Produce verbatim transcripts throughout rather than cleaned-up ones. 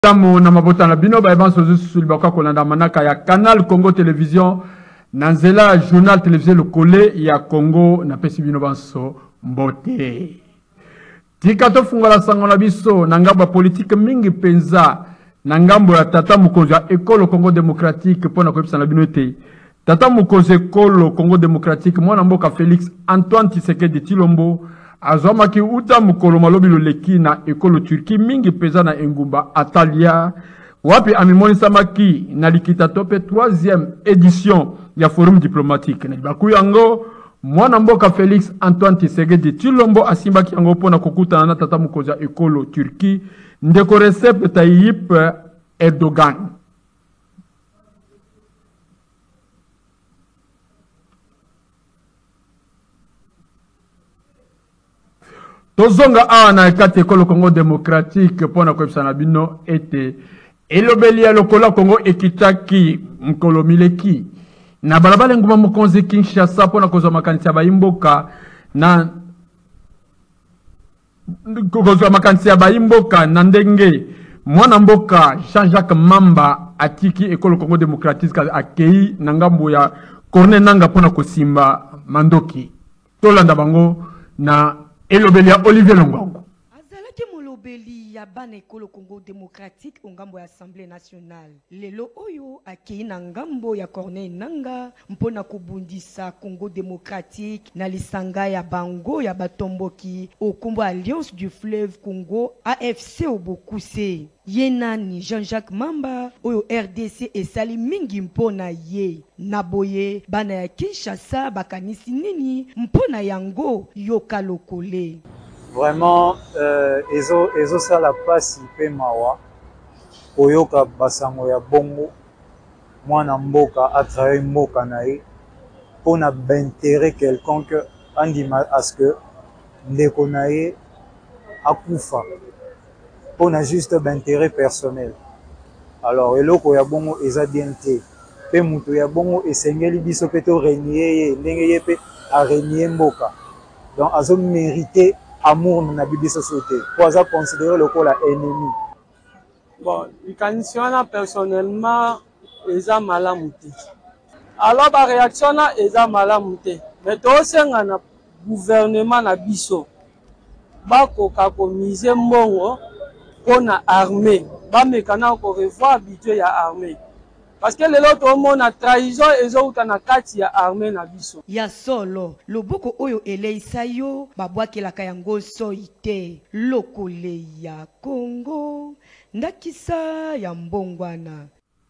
Tamo na mabota na bino ba ebanso zusu libaka kolanda manaka ya Canal Congo Télévision nanzela journal télévisé le Collet ya Congo na pesi bino banso mbote. Tika to fungola sango na biso na ngambo politique mingi penza na ngambo ya tata mukonzi ya École Congo Démocratique pona koyebisa na bino te. Tata mukonzi École Congo Démocratique mwana mboka Félix Antoine Tshisekedi Tshilombo azwamaki uta mukolo malobi loleki na ekolo Turki mingi peza na engumba Atalia wapi amimonisamaki na likita tope troisième édition ya forum diplomatique na libaku yango mwana mboka Félix Antoine Tshisekedi Tshilombo asimbaki yango pona kokutana na tata mukonzi ya ekolo Turki ndeko Recep Tayyip Erdogan. Tozonga awa na kati ekolo Congo Démocratique pona koyebisa na bino ete elobeli ya lokola Congo ekitaki mkolo mileki na balabala nguma mokonzi Kinshasa pona kozwa makanisi ya bayimboka na kozwa makanisi ya bayimboka na ndenge mwana mboka Jean-Jacques Mamba atiki ekolo Congo Démocratique akei na ngambo ya Corneille Nangaa pona kosimba mandoki tolanda bango na elobeli ya Olivier Longongo. Azalaki molobeli ya bana ekolo Congo Démocratique au ngambo ya Assemblée nationale. Lelo oyo akei na ngambo ya Corneille Nangaa mpona kubundisa Congo Démocratique na lisanga ya bango ya batomboki okombo Alliance du Fleuve Congo A F C Obokuse. Yenani Jean-Jacques Mamba oyo R D C esali mingi mpona ye naboye bana ya Kinshasa bakanisi nini mpona yango yoka lokole. Vraiment euh, ezo ezo sala pasi pe mawa oyoka basango ya bongo mwana mboka a travailler mboka na ye pona d'intérêt quelconque andima à ce que ndeko na ye akufa on a juste d'intérêt personnel. Alors, eloko ya bongo eza bien te. Pe mutu ya bongo esengeli biso pe to renier ye, ndenge ye pe a renier mboka. Donc, azo mérité amour na bibi société. Pour aza considérer le ko la ennemi. Bon, ikanisi wana personnellement eza malamu te. Alors, ba réaction na eza malamu te. Mais to senga na gouvernement na biso. Bakoka komiser mbongo pour la armée, ba mekana ko revoir budget ya armée. Parce que les autres monde na trahison et autres na kati ya armée na biso. Ya solo, loboko oyo eleisa yo, babwaki la kayango soite, lokole ya Congo, ndakisa ya mbongwana.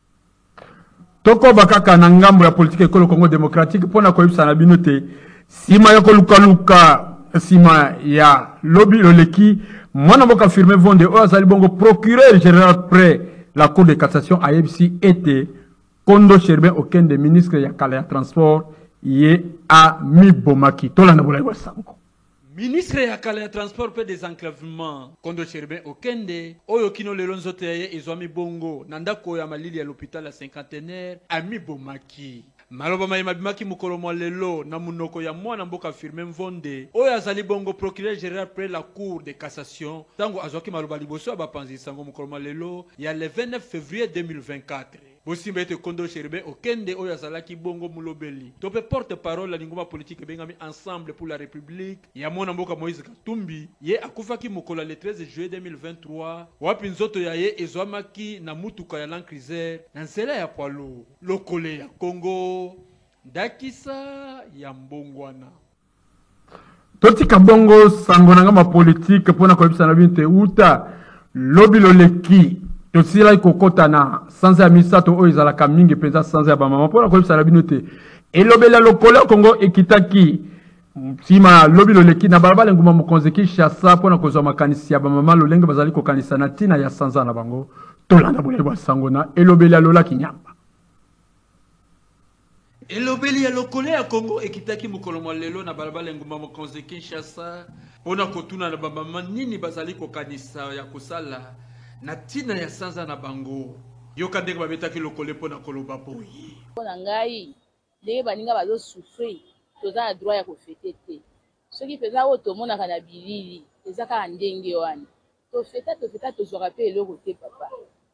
Toko bakaka na ngambo ya politique ekolo Congo Démocratique pona koyebisa na bino te sima ya koluka luka sima ya lobi loleki mwana mboka firme vonde oyo azali bongo procureur général près la cour de cassation a M C ete Kondo Cherbin Okende ministre ya kala ya transport ye a mibomaki tolanda bolai wa sango. Ministre ya kala ya transport pe désenclavement Kondo Cherbin Okende oyo kino lelo nzoto ya ye ezwami bongo na ndako ya malili ya l'hôpital ya cinquantenaire a mibomaki. Maloba mai mabimaki mukolo mwa lelo na munoko ya mwana mboka firme mvonde oyo azali bongo procureur général près la cour de cassation tango azwaki maloba liboso abapanzi sango mukolo mwa lelo ya le vingt-neuf février deux mille vingt-quatre. Bosimba ete Kondo Cherbin Okende oyo azalaki bongo mulobeli tope porte parole la linguma politique bengami ensemble pour la république ya mwana mboka Moïse Katumbi ye akufaki mukolo le treize juillet deux mille vingt-trois wapi nzoto ya ye ezwamaki na mutuka ya Land Cruiser na nzela ya Poalo lokole ya Congo ndakisa ya mbongwana. Totika bongo sango na ngama politique pona koyebisa na bino te uta lobi loleki tosila kokota na sanza ya misato oyo ezalaka mingi penza sanza ya bamama pona koyebisa na bino te elobela lokolo Congo ekitaki sima lobi loleki na balabala nguma mokonzi Kinshasa pona kozwa makanisi ya bamama lolenge bazali kokanisa na tina ya sanza na bango tolanda bolai bwa sango na elobela lola kinyamba. Elobeli ya lokole ya Congo ekitaki mukolo mwa lelo na balabala nguma mokonzi Kinshasa pona kotuna na bamama nini bazali kokanisa ya kosala na tina ya sanza na bango yoka ndenge babetaki lokole pona koloba boyi pona ngai ndenge baninga bazo souffrir toza na droit ya kofete te soki peza oyo tomonaka na bilili eza kaka ndenge wana tofeta tofeta tozwaka pe eloko te papa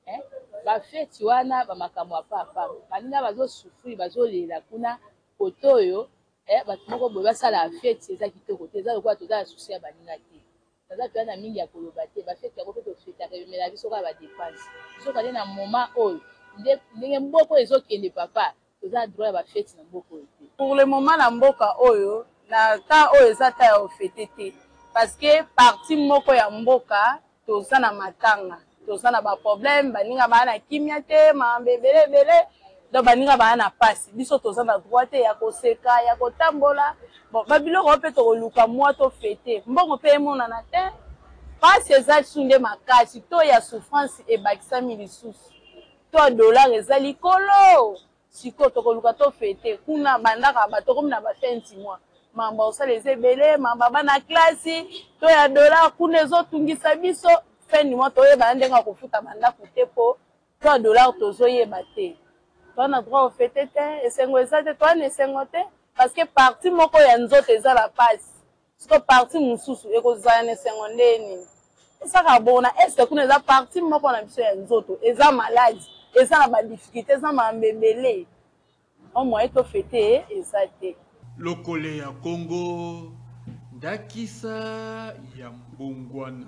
bafeti wana bamakambo ya papa baninga bazosufrir bazolela kuna koto oyo bato moko boye basala feti eza kitoko te eza lokola toza na susi ya baninga te toza toya na mingi ya koloba te bafeti yango mpe tofetaka emela biso kaka badepense biso kade na moment oyo ndenge mboka ezokende papa toza na droit ya bafeti na mboka oyo te pour le moment na mboka oyo na temps oyo eza ta ya ofete te parce que parti moko ya mboka toza na matanga toza na baproblème baninga baa na kimia te mambe ebele ebele donc baninga baa na pasi biso toza na droit te ya koseka ya kotambola bon babiloko mpe tokoluka mwa tofete mbongo mpe emonana te pasi eza lisu nde makasi to ya souffrance ebakisami lisusu to dollar eza likolo sikoyo tokoluka tofete kuna bandaka bato komi na bafenti mwa mamba osala eza ebele mamba bana klasi to ya dollar kuna ezotungisa biso fin du mois toyeba ndenge ya kofuta bandako te po to ya dollar tozoyeba te to na droit ofete te esengo eza te to na esengo te parce que parti moko ya nzoto eza la pasi siko parti mosusu ekozala na esengo ndeni esaka bona este kuna eza parti moko na biso ya nzoto eza maladi eza na badifficulté eza mambembele omoye tofete eza te lokole ya Congo ndakisa ya mbungwana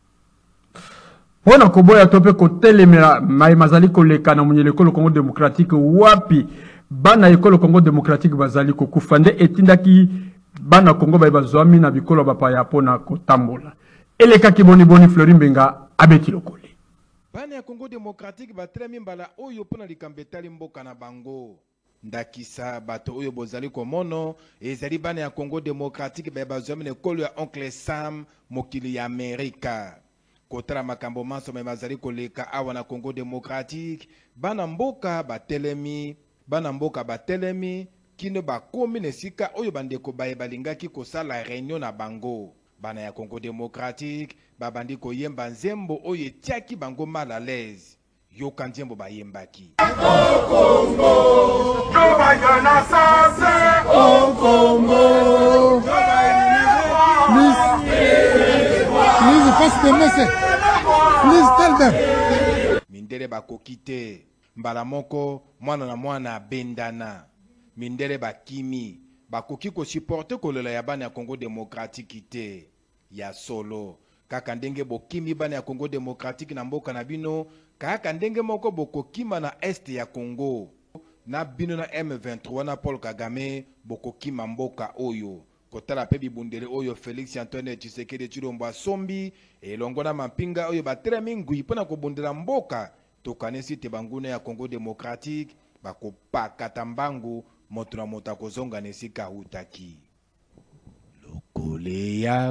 mpona koboya to mpe kotelemela mai mazali koleka na monyele ekolo Congo démocratique wapi bana ekolo Congo démocratique bazali kokufa nde etindaki bana Congo baye bazwami na bikolo bapaya mpona kotambola elekaki boni boni Fleury Mbenga abeti lokole bana ya Congo démocratique batelemi mbala oyo mpona likambo etali mboka na bango ndakisa bato oyo bozali komono ezali bana ya Congo démocratique baye bazwami na ekolo ya Oncle Sam mokili ya Amerika kotala makambo manso me bazali koleka awa na Congo démocratique bana mboka batelemi bana mboka batelemi kino bakomi na esika oyo bandeko baye balingaki kosala réunion na bango bana ya Congo démocratique babandi koyemba nzembo oyo etiaki bango mal à l'aise yoka nzembo bayembaki mindele bakoki te mbala moko mwana na mwana bendana mindele bakimi bakoki kosupporte kolela ya bana ya Congo démocratique te ya solo kaka ndenge bokimi bana ya Congo démocratique na mboka na bino kaka ndenge moko bokokima na este ya Congo na bino na M vingt-trois na Paul Kagame bokokima mboka oyo kotala pe bibundele oyo Félix Antoine Tshisekedi Tshilombo asombi elongo na mampinga oyo batelemi ngui mpona kobundela mboka tokanisi te banguna ya Congo démocratique bakopakata mbangu moto na moto akozonga na esika utaki lokole ya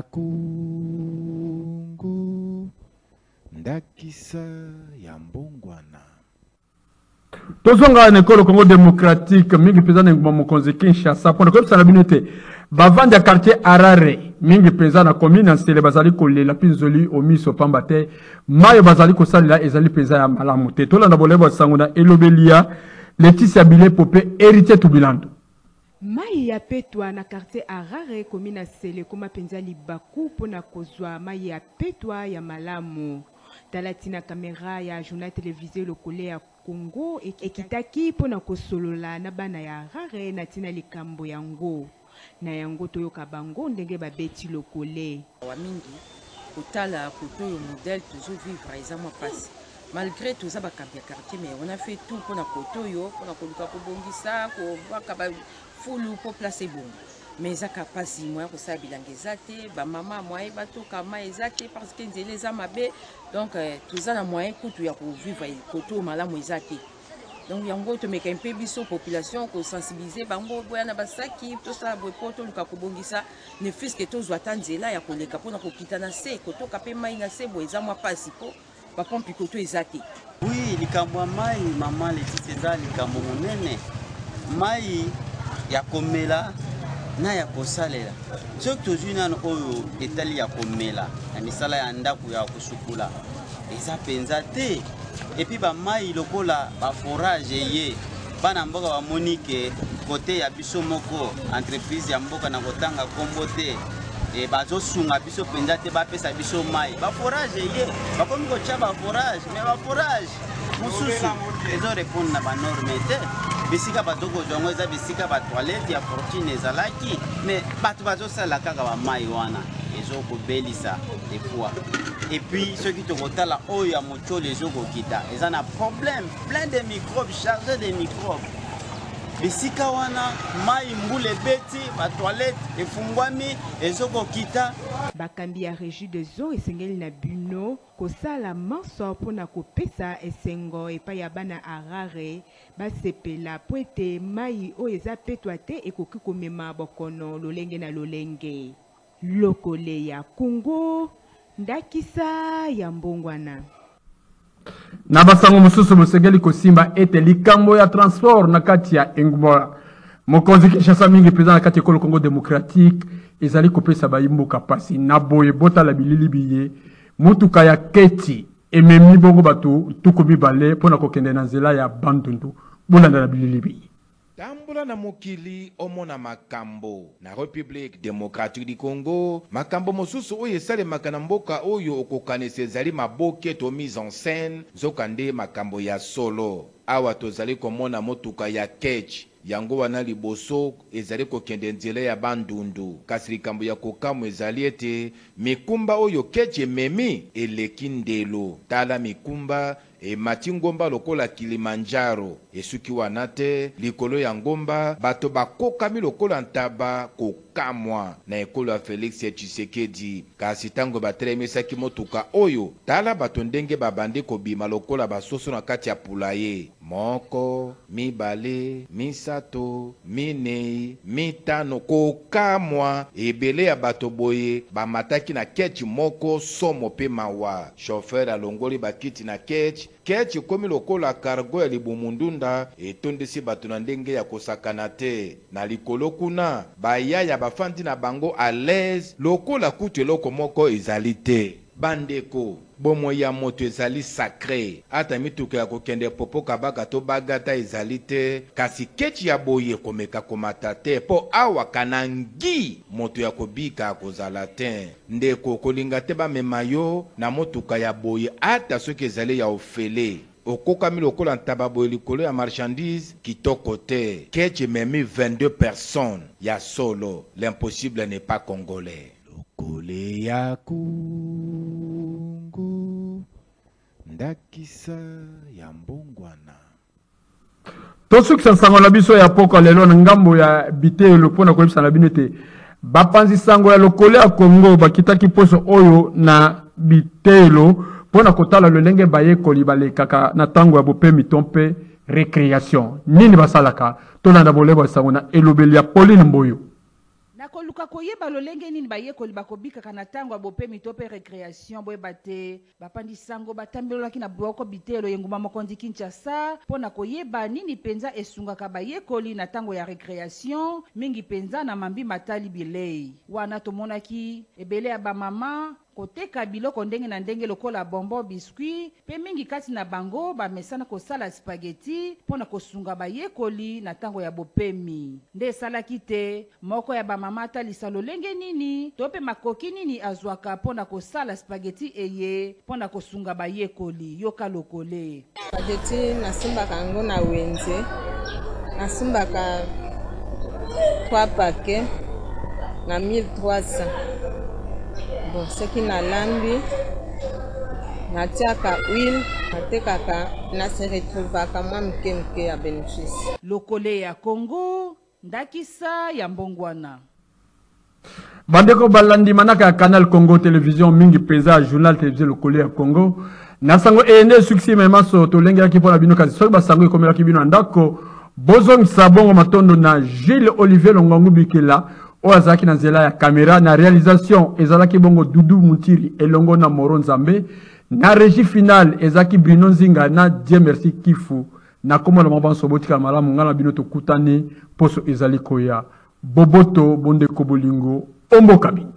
Congo ndakisa ya mbongwana tozonga na ekolo Congo démocratique mingi peza na mokonzi Kinshasa mpona koyebisa na bino te bavandi ya quartier Harare mingi peza na commune ya Nsele bazali kolela mpe nzoli omiso pamba te mayo bazali kosalela ezali peza ya malamu te tolanda bolebo sango na elobelia Laetitia Bile Popé héritier Tubilando mai ya petwa na quartier Harare commune ya Nsele koma penza libaku mpona kozwa mai ya petwa ya malamu talatina kamera ya journal télévisé lokole ya Congo ekitaki mpona kosolola na bana ya Harare na tina likambo yango na yango toyoka bango ndenge babeti lokole wa mingi kotala koto yo modèle toujours vivre eza mwa pasi malgré toza bakambi ya quartier mais on a fait tout mpona koto yo mpona koluka kobongisa kobaka bafulu po place bongo mais ezaka pasi moya kosala bilanga eza te bamama moye batoka ma eza te parce que nzela eza mabe donc toza na moyen kutu ya kovivre koto malamu eza te donc yango tomeka mpe biso population kosensibiliser bango boya na basaki tosala boye po toluka kobongisa ne fiske tozwa ata nzela ya koleka mpona kokita na se kotoka mpe mai na se boye eza mwa pasi mpo bapompi koto eza te oui likambo ya mai mama Laetitia eza likambo monene mai ya komela na ya kosalela soki tozwi nano oyo etali ya komela na misala ya ndako ya kosukula eza mpenza te epi bamai lokola baforage ye bana mboka bamoni ke kote ya biso moko entreprise ya mboka na kotanga kombo te et bazo sunga biso penza te ba pesa biso mai ba forage ye ba komi ko cha ba forage mais ba forage mususu ezo répondre na ba norme te bisika bato ko jongo eza bisika ba toilette ya fortune ezalaki mais bato bazo sala kaka ba mai wana ezo ko belisa des fois et puis ceux qui te kotala oyo ya mocholo ezo ko kita eza na problème plein de microbes chargés de microbes bisika wana mai mbule beti ba toilette efungwami ezoko kita bakambi ya régie de zone esengeli na bino kosala manso mpona kopesa esengo epai ya bana arare basepela po ete mai oyo eza petwa te ekoki komema bokono lolenge na lolenge lokole ya Congo ndakisa ya mbongwana na basango mosusu mosengeli kosimba ete likambo ya transport na kati ya engumba mokonzi Kinshasa mingi peza na kati ekolo Congo démocratique ezali kopesa bayimboka pasi na boye botala bilili biye mutuka ya keti ememi bongo batu tuku mibale mpona kokende na nzela ya bandundu bolanda na bilili biye tambula na mokili omona makambo na République démocratique du Congo makambo mosusu oyo esalemaka na mboka oyo okokanisa ezali maboke to mise en scène zokande makambo ya solo awa tozali komona motuka ya ketch yango wana liboso ezali kokende nzela ya bandundu kasi likambo ya kokamu ezali ete mikumba oyo ketch ememi eleki ndelo tala mikumba e mati ngomba lokola Kilimanjaro esuki wana te likolo ya ngomba bato bakokami lokola ntaba kokamwa na ekolo ya Félix Tshisekedi kasi tango batelemisaki motuka oyo tala bato ndenge babandi kobima lokola basoso na kati ya pulaye moko mibale misato minei mitano kokamwa ebele ya bato boye bamataki na kechi moko somo pe mawa chauffeur alongoli bakiti na kechi kechi komi lokola cargo ya libumundunda etondisi bato na ndenge ya kosakana te na likolo kuna bayaya bafandi na bango à l'aise lokola kutu eloko moko ezali te bandeko bomo ya moto ezali sacré ata mituka ya kokende popo kabaka to bagata ezali te kasi kechi ya boye komeka komata te po awa kanangi moto ya kobika kozala te ndeko kolinga te bamema yo na motuka ya boye ata soki ezali ya ofele okokami lokola ntaba boye likolo ya marchandise kitoko te kechi memi vingt-deux personnes ya solo l'impossible n'est pas congolais lokole ya Congo ndakisa ya mbongwana tosukisa nsango na biso ya poko lelo na ngambo ya bitelo mpona koyebisa na bino ete bapanzi sango ya lokole ya Congo bakitaki poso oyo na bitelo mpona kotala lolenge bayekoli balekaka na tango ya bopemi to mpe récréation nini basalaka tolanda bolebo sango na elobeli ya Pauline Mboyo nakoluka koyeba lolenge nini bayekoli bakobikaka na tango ya bopemi to mpe récréation boyeba te bapandi sango batambelolaki na bwoko bitelo yenguma mokonzi Kinshasa mpona koyeba nini penza esungaka bayekoli na tango ya récréation mingi penza na mambi matali bilei wana tomonaki ebele ya bamama koteka biloko ndenge na ndenge lokola bonbon biscuit pe mingi kati na bango bamesana kosala spaghetti mpona kosunga bayekoli na tango ya bopemi nde esalaki te moko ya bamama atalisa lolenge nini to mpe makoki nini azwaka mpona kosala spaghetti eye mpona kosunga bayekoli yoka lokole spaghetti nasimbaka yango na wenze nasimbaka trois paquets na mille trois cents. Bon, ce qui n'a lambi, na tiaka huile, na tekaka, na se retrouvaka mwa mke mke ya bénéfice. Lokole ya Congo, ndakisa ya mbongwana. Bandeko balandi manaka ya Canal Congo Télévision mingi peza journal télévisé lokole ya Congo. Nasango ene succès memaso tolenge ya kipona bino kazi. Soki basango ikomela kibino ndako. Bozong sabongo matondo na Gilles Olivier Longangu Bikela. Oazaki na nzela ya kamera na réalisation ezalaki bongo Dudu Mutiri elongo na Moro Nzambe na régie finale ezaki Bruno Nzinga na Dieu merci Kifu na komo na mabanso botika malamu ngana bino tokutani poso ezali koya boboto bonde kobolingo omboka bino